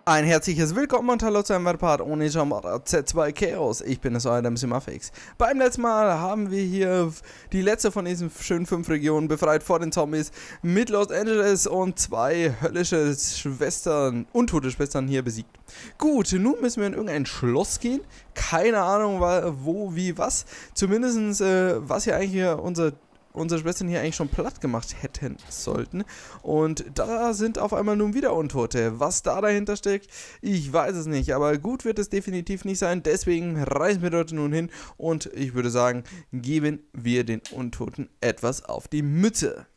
Ein herzliches Willkommen und hallo zu einem weiteren Part ohne Jamara Z2 Chaos. Ich bin es, euer Mafix. Beim letzten Mal haben wir hier die letzte von diesen schönen 5 Regionen befreit vor den Zombies mit Los Angeles und 2 höllische Schwestern, untote Schwestern hier besiegt. Gut, nun müssen wir in irgendein Schloss gehen. Keine Ahnung, wo, wie, was. Zumindest, was hier eigentlich hier unsere Schwestern hier eigentlich schon platt gemacht hätten sollten. Und da sind auf einmal nun wieder Untote. Was da dahinter steckt, ich weiß es nicht. Aber gut wird es definitiv nicht sein. Deswegen reisen wir dort nun hin. Und ich würde sagen, geben wir den Untoten etwas auf die Mütze.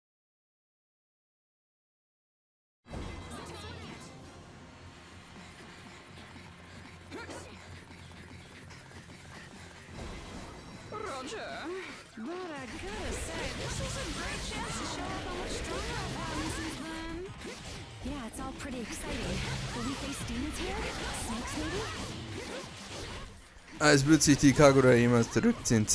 Roger. But I gotta say, this is a great chance to show off how much stronger I've gotten since then. Yeah, it's all pretty exciting. Will we face demons here? Snakes maybe? Als wird sich die Kagura jemals zurückziehen.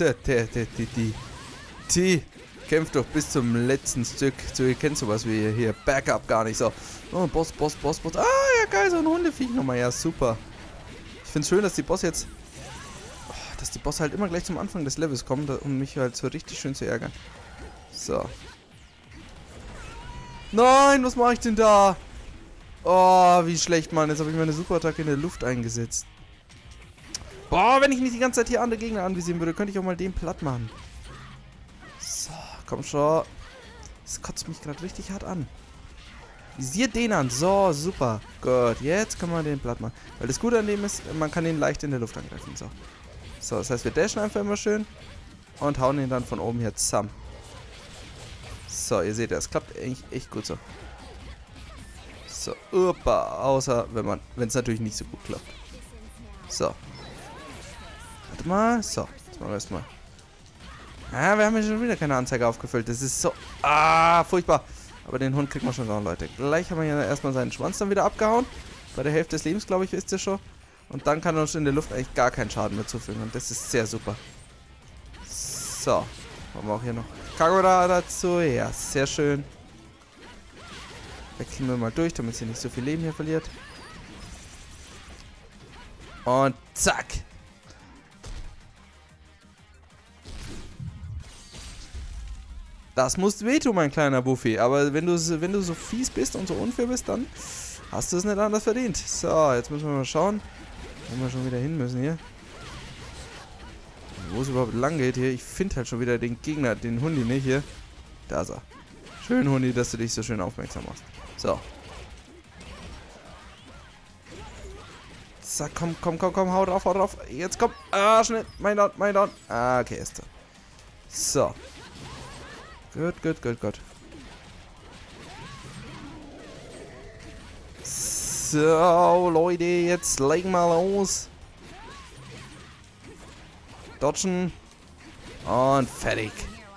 Kämpft doch bis zum letzten Stück. So, ihr kennt sowas wie hier. Backup gar nicht so. Oh, Boss. Ah, ja geil, so ein Hundeviech nochmal. Ja, super. Ich find's schön, dass die Boss jetzt... dass die Bosse halt immer gleich zum Anfang des Levels kommen, um mich halt so richtig schön zu ärgern. So. Nein, was mache ich denn da? Oh, wie schlecht, Mann. Jetzt habe ich meine Superattacke in der Luft eingesetzt. Boah, wenn ich nicht die ganze Zeit hier andere Gegner anvisieren würde, könnte ich auch mal den platt machen. So, komm schon. Das kotzt mich gerade richtig hart an. Visiert den an. So, super. Gut, jetzt können wir den platt machen. Weil das Gute an dem ist, man kann ihn leicht in der Luft angreifen. So. So, das heißt, wir dashen einfach immer schön und hauen ihn dann von oben hier zusammen. So, ihr seht, das klappt eigentlich echt gut so. So, außer wenn es natürlich nicht so gut klappt. So. Warte mal, so, jetzt machen wir erstmal. Ah, wir haben ja schon wieder keine Anzeige aufgefüllt. Das ist so, furchtbar. Aber den Hund kriegt man schon noch, Leute. Gleich haben wir hier erstmal seinen Schwanz dann wieder abgehauen. Bei der Hälfte des Lebens, glaube ich, wisst ihr schon. Und dann kann er uns in der Luft eigentlich gar keinen Schaden mehr zufügen. Und das ist sehr super. So. Haben wir auch hier noch Kagura dazu. Ja, sehr schön. Wechseln wir mal durch, damit sie nicht so viel Leben hier verliert. Und zack. Das muss wehtun, mein kleiner Buffy. Aber wenn du so fies bist und so unfair bist, dann hast du es nicht anders verdient. So, jetzt müssen wir mal schauen, wo wir schon wieder hin müssen hier. Wo es überhaupt lang geht hier. Ich finde halt schon wieder den Gegner, den Hundi nicht hier. Da ist er. Schön, Hundi, dass du dich so schön aufmerksam machst. So. Zack, komm, hau drauf. Jetzt komm. Ah, schnell. Mein Down. Ah, okay, ist er. So. Gut. So, Leute, jetzt legen wir los. Dodgen. Und fertig.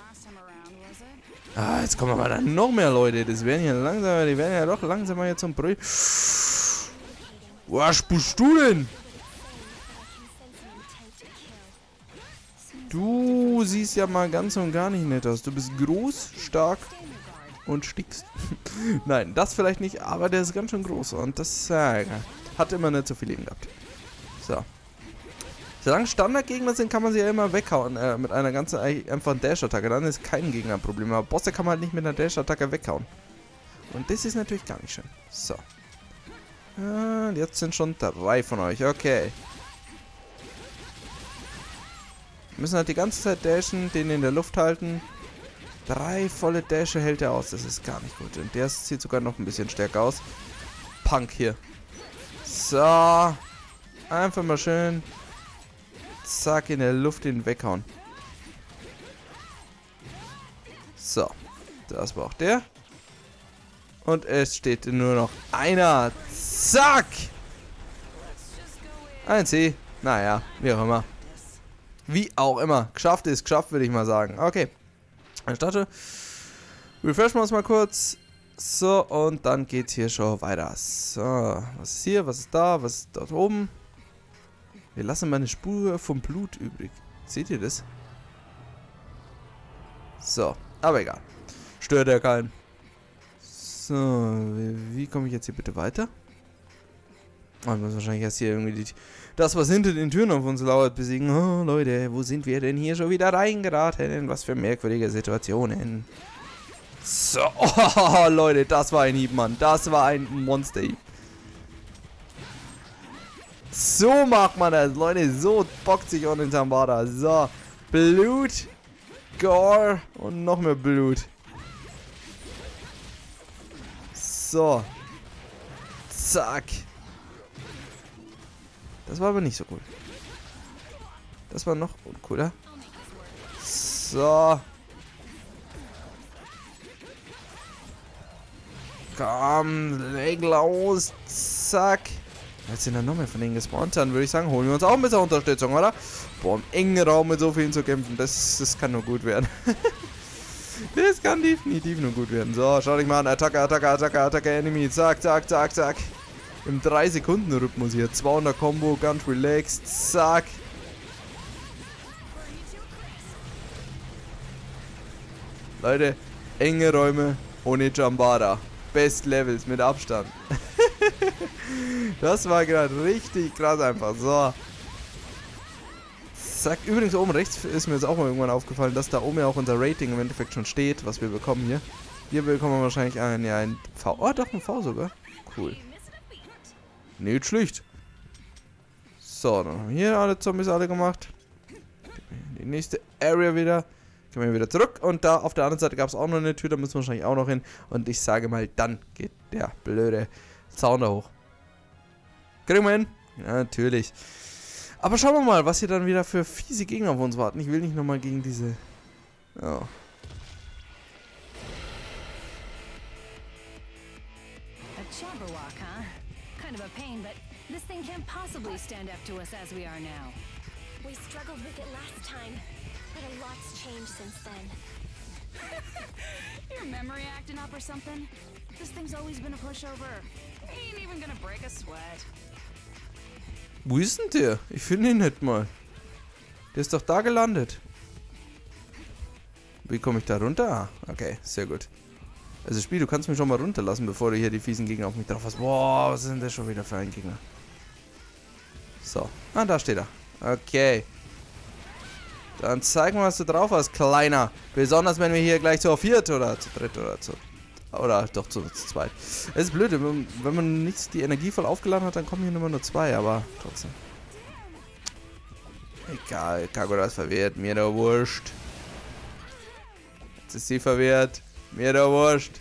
Ah, jetzt kommen aber dann noch mehr Leute. Die werden ja doch langsamer jetzt zum Brüll. Was bist du denn? Du siehst ja mal ganz und gar nicht nett aus. Du bist groß, stark und stickst. Nein, das vielleicht nicht, aber der ist ganz schön groß. Und das hat immer nicht so viel Leben gehabt. So. Solange Standardgegner sind, kann man sie ja immer weghauen. Mit einer ganz einfachen Dash-Attacke. Dann ist kein Gegner ein Problem. Aber Bosse kann man halt nicht mit einer Dash-Attacke weghauen. Und das ist natürlich gar nicht schön. So. Und jetzt sind schon 3 von euch. Okay. Wir müssen halt die ganze Zeit dashen, den in der Luft halten. 3 volle Dashe hält er aus. Das ist gar nicht gut. Und der sieht sogar noch ein bisschen stärker aus. Punk hier. So. Einfach mal schön. Zack, in der Luft den weghauen. So. Das war auch der. Und es steht nur noch einer. Zack. Ein C. Naja, wie auch immer. Wie auch immer. Geschafft ist geschafft, würde ich mal sagen. Okay. Ich starte. Refreshen wir uns mal kurz. So, und dann geht's hier schon weiter. So, was ist hier? Was ist da? Was ist dort oben? Wir lassen mal eine Spur vom Blut übrig. Seht ihr das? So, aber egal. Stört ja keinen. So, wie komme ich jetzt hier bitte weiter? Und muss wahrscheinlich erst hier irgendwie das, was hinter den Türen auf uns lauert, besiegen. Oh, Leute, wo sind wir denn hier schon wieder reingeraten? In was für merkwürdige Situationen. So, oh, Leute, das war ein Hieb, Mann. Das war ein Monster-Hieb. So macht man das, Leute. So bockt sich auch den Zambada. So, Blut, Gore und noch mehr Blut. So. Zack. Das war aber nicht so cool. Das war noch uncooler. So. Komm, leg los. Zack. Jetzt sind da noch mehr von denen gespawnt. Dann würde ich sagen, holen wir uns auch ein bisschen Unterstützung, oder? Boah, im engen Raum mit so vielen zu kämpfen, das kann nur gut werden. Das kann definitiv nur gut werden. So, schau dich mal an. Attacke, Attacke, Attacke, Attacke, Enemy. Zack, zack, zack, zack. Im 3-Sekunden-Rhythmus hier. 200 Combo, ganz relaxed. Zack. Leute, enge Räume ohne Jambada. Best Levels mit Abstand. Das war gerade richtig krass einfach. So. Zack. Übrigens oben rechts ist mir jetzt auch mal irgendwann aufgefallen, dass da oben ja auch unser Rating im Endeffekt schon steht, was wir bekommen hier. Hier bekommen wir wahrscheinlich ein V. Oh, doch, ein V sogar. Cool. Nicht schlecht. So, dann haben wir hier alle Zombies gemacht. Die nächste Area wieder. Gehen wir wieder zurück. Und da auf der anderen Seite gab es auch noch eine Tür, da müssen wir wahrscheinlich auch noch hin. Und ich sage mal, dann geht der blöde Zaun da hoch. Kriegen wir hin? Ja, natürlich. Aber schauen wir mal, was hier dann wieder für fiese Gegner auf uns warten. Ich will nicht nochmal gegen diese... Oh. A Jabberwock, huh? Kind of a pain, but this thing can't possibly stand up to us as we are now. We struggled with it last time, but a lot's changed since then. Your memory acting up or something? This thing's always been a pushover. Ain't even gonna break a sweat. Wo ist denn der? Ich finde ihn nicht mal. Der ist doch da gelandet. Wie komme ich da runter? Ah, okay, sehr gut. Also Spiel, du kannst mich schon mal runterlassen, bevor du hier die fiesen Gegner auf mich drauf hast. Boah, was ist denn das schon wieder für ein Gegner? So. Ah, da steht er. Okay. Dann zeig mal, was du drauf hast, Kleiner. Besonders, wenn wir hier gleich zu viert oder zu dritt oder zu... Oder doch zu zweit. Es ist blöd, wenn man nicht die Energie voll aufgeladen hat, dann kommen hier nur 2, aber trotzdem. Egal, Kagura ist verwirrt, mir doch wurscht. Jetzt ist sie verwirrt, mir doch wurscht.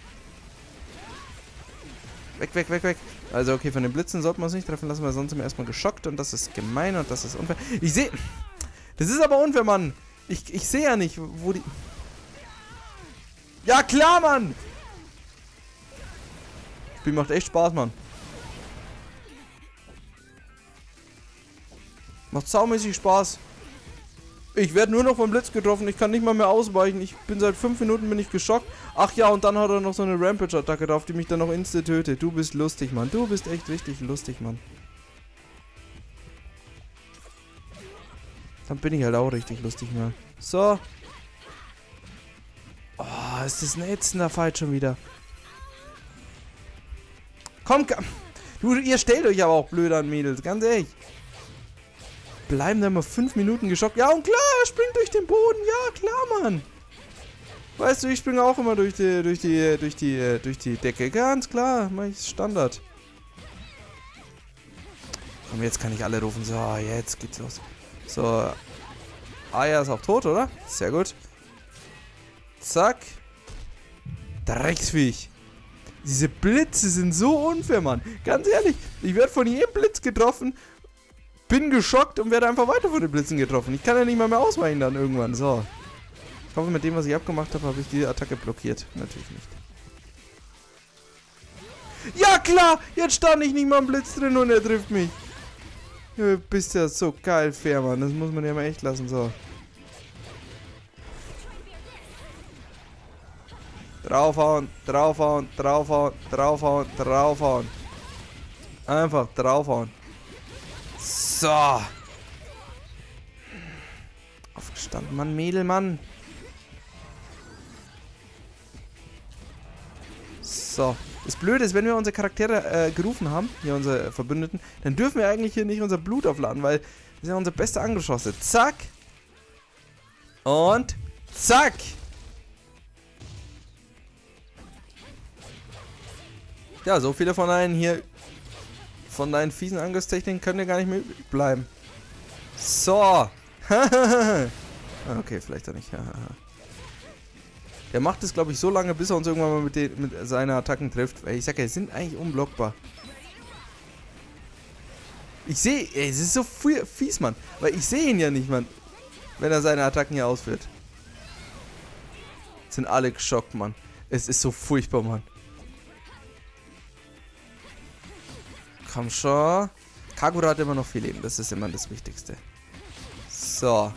Weg, weg, weg, weg. Also okay, von den Blitzen sollten wir uns nicht treffen lassen, weil sonst sind wir erstmal geschockt und das ist gemein und das ist unfair. Ich sehe... Das ist aber unfair, Mann. Ich sehe ja nicht, wo die... Ja, klar, Mann! Das Spiel macht echt Spaß, Mann. Macht saumäßig Spaß. Ich werde nur noch vom Blitz getroffen. Ich kann nicht mal mehr ausweichen. Ich bin seit 5 Minuten bin ich geschockt. Ach ja, und dann hat er noch so eine Rampage-Attacke drauf, die mich dann noch instant tötet. Du bist lustig, Mann. Du bist echt richtig lustig, Mann. Dann bin ich halt auch richtig lustig, Mann. So. Oh, ist das ein ätzender Fight schon wieder. Komm, du, ihr stellt euch aber auch blöd an, Mädels, ganz ehrlich. Bleiben da immer 5 Minuten geschockt. Ja, und klar, er springt durch den Boden. Ja, klar, Mann. Weißt du, ich springe auch immer durch die Decke. Ganz klar, mach ich Standard. Komm, jetzt kann ich alle rufen. So, jetzt geht's los. So. Aya ist auch tot, oder? Sehr gut. Zack. Drecksviech. Diese Blitze sind so unfair, Mann. Ganz ehrlich, ich werde von jedem Blitz getroffen, bin geschockt und werde einfach weiter von den Blitzen getroffen. Ich kann ja nicht mal mehr ausweichen dann irgendwann. So. Ich hoffe, mit dem, was ich abgemacht habe, habe ich die Attacke blockiert. Natürlich nicht. Ja, klar! Jetzt stand ich nicht mal im Blitz drin und er trifft mich. Du bist ja so geil fair, Mann. Das muss man ja mal echt lassen. So. Draufhauen, draufhauen, draufhauen, draufhauen, draufhauen. Einfach draufhauen. So. Aufgestanden, Mann, Mädel, Mann. So. Das Blöde ist, wenn wir unsere Charaktere gerufen haben, hier unsere Verbündeten, dann dürfen wir eigentlich hier nicht unser Blut aufladen, weil das ist ja unser bester Angeschosse. Zack. Und zack. Ja, so viele von deinen hier, von deinen fiesen Angriffstechniken können ja gar nicht mehr übrig bleiben. So. Okay, vielleicht auch nicht. Der macht es, glaube ich, so lange, bis er uns irgendwann mal mit seinen Attacken trifft. Weil ich sag ja, die sind eigentlich unblockbar. Ich sehe, es ist so fies, Mann. Weil ich sehe ihn ja nicht, Mann. Wenn er seine Attacken hier ausführt. Sind alle geschockt, Mann. Es ist so furchtbar, Mann. Komm schon. Kagura hat immer noch viel Leben. Das ist immer das Wichtigste. So.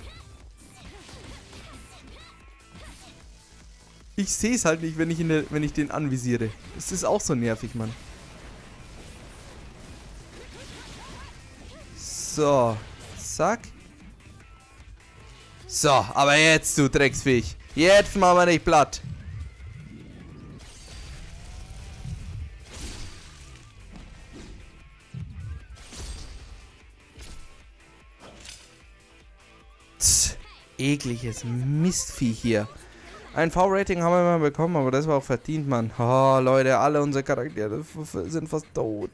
Ich sehe es halt nicht, wenn ich den anvisiere. Das ist auch so nervig, Mann. So. Zack. So, aber jetzt, du Drecksviech. Jetzt machen wir dich platt. Tss, ekliges Mistvieh hier. Ein V-Rating haben wir mal bekommen, aber das war auch verdient, Mann. Oh, Leute, alle unsere Charaktere sind fast tot.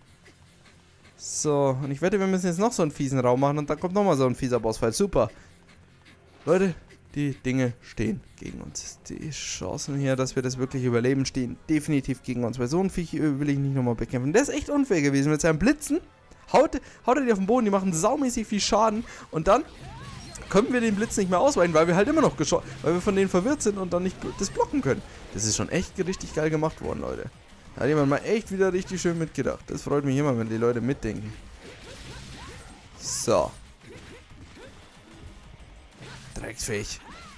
So, und ich wette, wir müssen jetzt noch so einen fiesen Raum machen und dann kommt nochmal so ein fieser Bossfight. Super. Leute, die Dinge stehen gegen uns. Die Chancen hier, dass wir das wirklich überleben, stehen definitiv gegen uns. Weil so ein Viech will ich nicht nochmal bekämpfen. Der ist echt unfair gewesen mit seinen Blitzen. Haut er die auf den Boden, die machen saumäßig viel Schaden und dann können wir den Blitz nicht mehr ausweichen, weil wir halt immer noch weil wir von denen verwirrt sind und dann nicht das blocken können. Das ist schon echt richtig geil gemacht worden, Leute. Da hat jemand mal echt wieder richtig schön mitgedacht. Das freut mich immer, wenn die Leute mitdenken. So. Drecksfähig.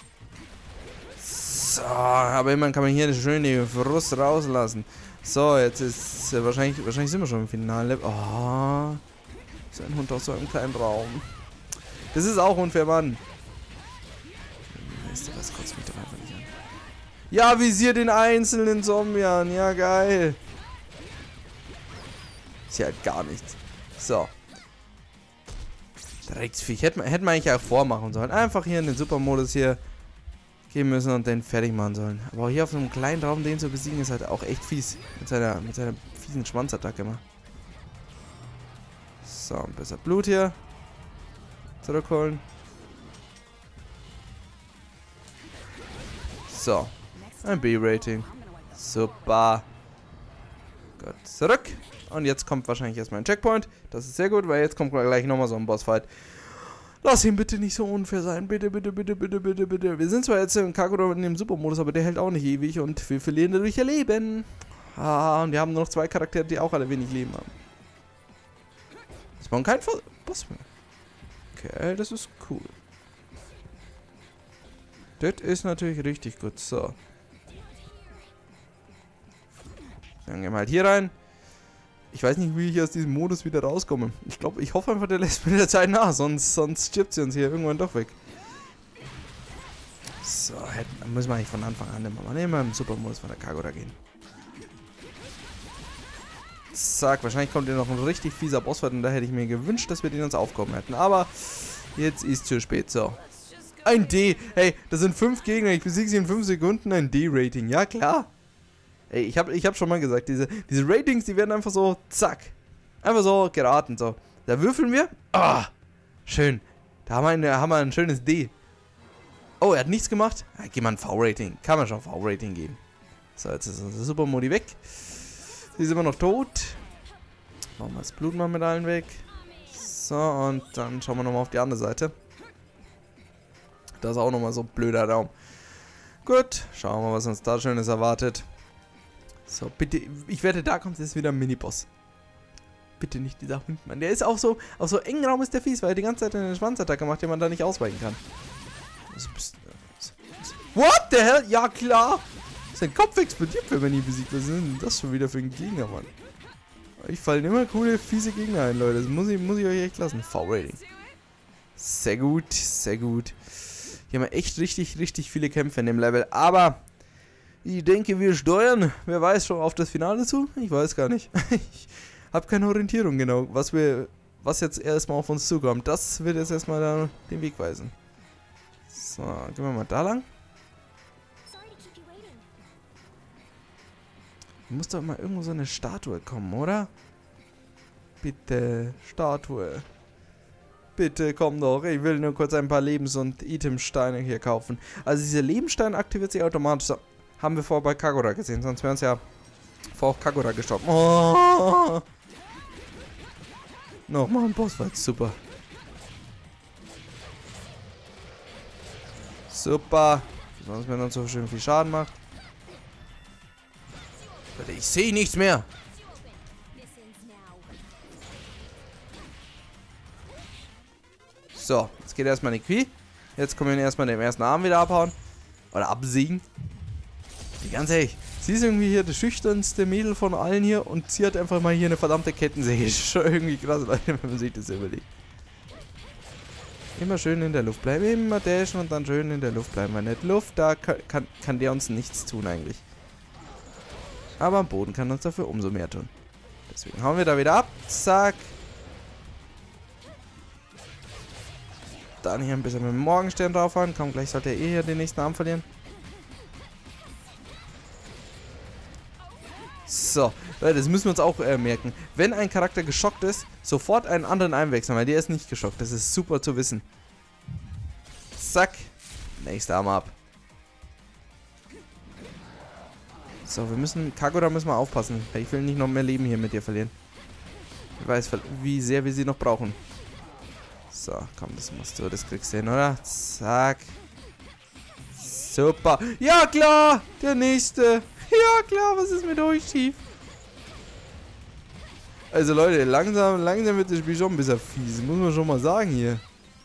So, aber immerhin kann man hier eine schöne Frust rauslassen. So, jetzt ist wahrscheinlich sind wir schon im Finale. Oh. So ein Hund aus so einem kleinen Raum. Das ist auch unfair, Mann. Weißt du was, kotzt mich doch einfach nicht an. Ja, visier den einzelnen Zombie an. Ja, geil. Ist ja halt gar nichts. So. Drecksviech. Hätten wir eigentlich auch vormachen sollen. Einfach hier in den Supermodus hier gehen müssen und den fertig machen sollen. Aber hier auf so einem kleinen Raum den zu besiegen ist halt auch echt fies. Mit seiner fiesen Schwanzattacke immer. So, ein bisschen Blut hier. Zurückholen. So. Ein B-Rating. Super. Gut, zurück. Und jetzt kommt wahrscheinlich erstmal ein Checkpoint. Das ist sehr gut, weil jetzt kommt gleich nochmal so ein Bossfight. Lass ihn bitte nicht so unfair sein. Bitte, bitte, bitte, bitte, bitte, bitte. Wir sind zwar jetzt in Kagura in dem Supermodus, aber der hält auch nicht ewig und wir verlieren dadurch ihr Leben. Ah, und wir haben nur noch 2 Charaktere, die auch alle wenig Leben haben. Es brauchen kein Boss mehr. Okay, das ist cool. Das ist natürlich richtig gut. So. Dann gehen wir halt hier rein. Ich weiß nicht, wie ich aus diesem Modus wieder rauskomme. Ich hoffe einfach, der lässt mir der Zeit nach, sonst stirbt sie uns hier irgendwann doch weg. So, dann müssen wir eigentlich von Anfang an immer im Supermodus von der Kagura gehen. Zack, wahrscheinlich kommt hier noch ein richtig fieser Bossfight und da hätte ich mir gewünscht, dass wir den uns aufkommen hätten. Aber jetzt ist zu spät, so. Ein D. Hey, das sind 5 Gegner, ich besiege sie in 5 Sekunden, ein D-Rating. Ja, klar. Ey, ich hab schon mal gesagt, diese Ratings, die werden einfach so, zack. Einfach so geraten, so. Da würfeln wir. Ah, schön. Da haben wir ein schönes D. Oh, er hat nichts gemacht. Ja, geh mal ein V-Rating. Kann man schon V-Rating geben. So, jetzt ist unser Supermodi weg. Sie ist immer noch tot. Machen wir das Blut mal mit allen weg. So, und dann schauen wir nochmal auf die andere Seite. Da ist auch nochmal so ein blöder Raum. Gut, schauen wir mal, was uns da Schönes erwartet. So, bitte, ich wette, da kommt jetzt wieder ein Miniboss. Bitte nicht dieser Hund, Mann. Der ist auch so engen Raum ist der fies, weil er die ganze Zeit eine Schwanzattacke macht, die man da nicht ausweichen kann. What the hell? Ja, klar. Sein Kopf explodiert, wenn man ihn besiegt. Was ist denn das schon wieder für ein Gegner, Mann? Ich fallen immer coole, fiese Gegner ein, Leute. Das muss ich euch echt lassen. V-Rating. Sehr gut, sehr gut. Hier haben wir echt richtig viele Kämpfe in dem Level. Aber Ich denke, wir steuern, wer weiß, schon auf das Finale zu? Ich weiß gar nicht. Ich habe keine Orientierung genau, was jetzt erstmal auf uns zukommt. Das wird jetzt erstmal den Weg weisen. So, gehen wir mal da lang. Sorry to keep you waiting. Muss doch mal irgendwo so eine Statue kommen, oder? Bitte, Statue. Bitte, komm doch. Ich will nur kurz ein paar Lebens- und Itemsteine hier kaufen. Also dieser Lebensstein aktiviert sich automatisch. So, haben wir vorher bei Kagura gesehen, sonst wären uns ja vor auch Kagura gestorben. Oh! Nochmal ein Bossfight, super. Super. Sonst wenn uns so schön viel Schaden macht. Ich sehe nichts mehr. So, jetzt geht erstmal nicht viel. Jetzt können wir erstmal den ersten Arm wieder abhauen. Oder absiegen. Ganz ehrlich, sie ist irgendwie hier das schüchternste Mädel von allen hier und sie hat einfach mal hier eine verdammte Kettensäge. Ist schon irgendwie krass, Leute, wenn man sich das überlegt. Immer schön in der Luft bleiben, immer dashen und dann schön in der Luft bleiben. Weil nicht Luft, da kann der uns nichts tun eigentlich. Aber am Boden kann uns dafür umso mehr tun. Deswegen hauen wir da wieder ab. Zack. Dann hier ein bisschen mit dem Morgenstern draufhauen. Komm, gleich sollte er hier den nächsten Arm verlieren. So, Leute, das müssen wir uns auch merken. Wenn ein Charakter geschockt ist, sofort einen anderen einwechseln, weil der ist nicht geschockt. Das ist super zu wissen. Zack. Nächster Arm ab. So, Kagura müssen wir aufpassen. Ich will nicht noch mehr Leben hier mit dir verlieren. Ich weiß, wie sehr wir sie noch brauchen. So, komm, das musst du, das kriegst du hin, oder? Zack. Super. Ja, klar! Der nächste. Ja, klar, was ist mit euch schief? Also, Leute, langsam wird das Spiel schon ein bisschen fies. Muss man schon mal sagen hier.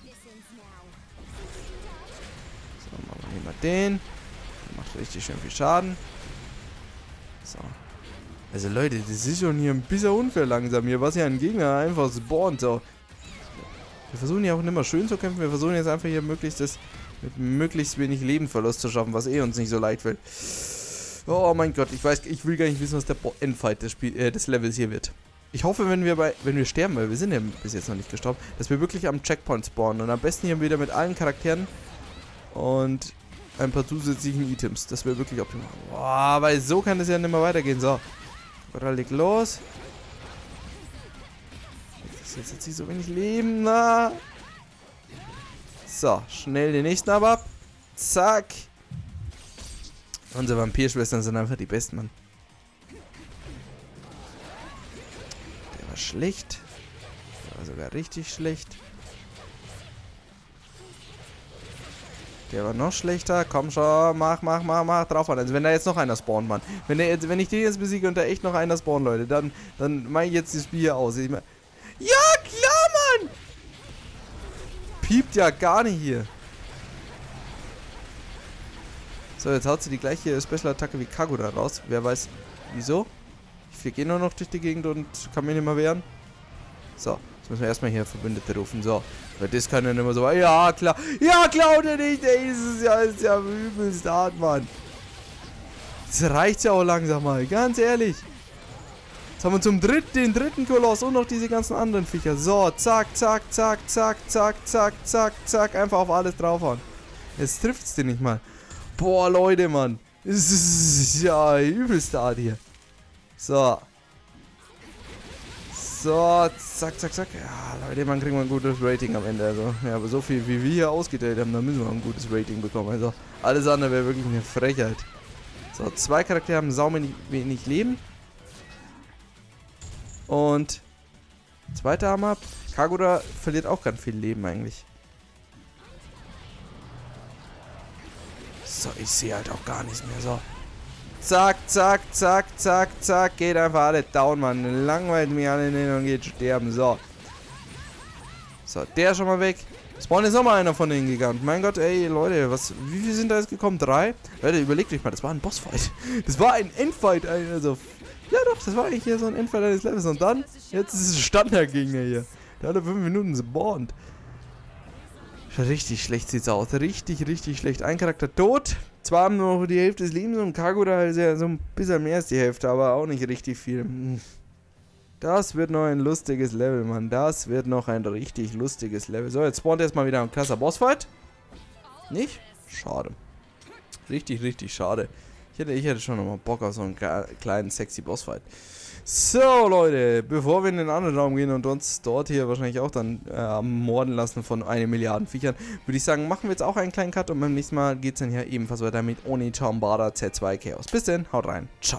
So, machen wir hier mal den. Der macht richtig schön viel Schaden. So. Also, Leute, das ist schon hier ein bisschen unfair langsam hier, was hier ein Gegner einfach spawnt. So. Wir versuchen ja auch nicht mehr schön zu kämpfen. Wir versuchen jetzt einfach hier mit möglichst wenig Lebenverlust zu schaffen, was uns nicht so leicht fällt. Oh mein Gott, ich will gar nicht wissen, was der Endfight des Levels hier wird. Ich hoffe, wenn wir sterben, weil wir sind ja bis jetzt noch nicht gestorben, dass wir wirklich am Checkpoint spawnen. Und am besten hier wieder mit allen Charakteren und ein paar zusätzlichen Items. Das wäre wirklich optimal. Boah, weil so kann es ja nicht mehr weitergehen. So, Kagura legt los. Jetzt hat sie so wenig Leben. Na. So, schnell den nächsten ab. Zack. Unsere Vampirschwestern sind einfach die besten, Mann. Der war schlecht. Der war sogar richtig schlecht. Der war noch schlechter. Komm schon, mach drauf an. Also wenn da jetzt noch einer spawnt, Mann. Wenn ich den jetzt besiege und da echt noch einer spawnt, Leute, dann mache ich jetzt das Spiel hier aus. Ja, klar, Mann! Piept ja gar nicht hier. So, jetzt haut sie die gleiche Special-Attacke wie Kagura raus. Wer weiß, wieso. Ich fliege nur noch durch die Gegend und kann mich nicht mehr wehren. So, jetzt müssen wir erstmal hier Verbündete rufen. So, weil das kann ja nicht mehr so... Ja, klar. Ja, klar oder nicht, ey. Das ist ja übelst hart, Mann. Das reicht ja auch langsam mal, ganz ehrlich. Jetzt haben wir den dritten Koloss und noch diese ganzen anderen Viecher. So, zack. Einfach auf alles draufhauen. Jetzt trifft es den nicht mal. Boah, Leute, Mann. Das ist ja übelst hart hier. So. So, zack. Ja, Leute, man kriegt mal ein gutes Rating am Ende. Also, ja, aber so viel wie wir hier ausgeteilt haben, dann müssen wir ein gutes Rating bekommen. Also, alles andere wäre wirklich eine Frechheit. So, 2 Charaktere haben wenig Leben. Und zweiter Arm ab. Kagura verliert auch ganz viel Leben eigentlich. So, ich sehe halt auch gar nichts mehr. So. Zack. Geht einfach alle down, Mann. Langweilt mich alle hin und geht sterben. So. So, der ist schon mal weg. Spawn ist nochmal einer von denen gegangen. Mein Gott, ey, Leute, wie viele sind da jetzt gekommen? 3? Leute, überlegt euch mal, das war ein Bossfight. Das war ein Endfight, also. Ja doch, das war eigentlich hier so ein Endfight eines Levels. Und dann, jetzt ist es ein Standardgegner hier. Der hat 5 Minuten spawnt. Richtig schlecht sieht's aus. Richtig schlecht. Ein Charakter tot. Zwar haben nur noch die Hälfte des Lebens und Kagura ist ja so ein bisschen mehr als die Hälfte, aber auch nicht richtig viel. Das wird noch ein lustiges Level, Mann. Das wird noch ein richtig lustiges Level. So, jetzt spawnt erstmal wieder ein krasser Bossfight. Nicht? Schade. Richtig, richtig schade. Ich hätte schon nochmal Bock auf so einen kleinen, sexy Bossfight. So, Leute, bevor wir in den anderen Raum gehen und uns dort hier wahrscheinlich auch dann morden lassen von 1 Milliarden Viechern, würde ich sagen, machen wir jetzt auch einen kleinen Cut und beim nächsten Mal geht es dann hier ebenfalls weiter mit Oni Chambara Z2 Chaos. Bis dann, haut rein, ciao.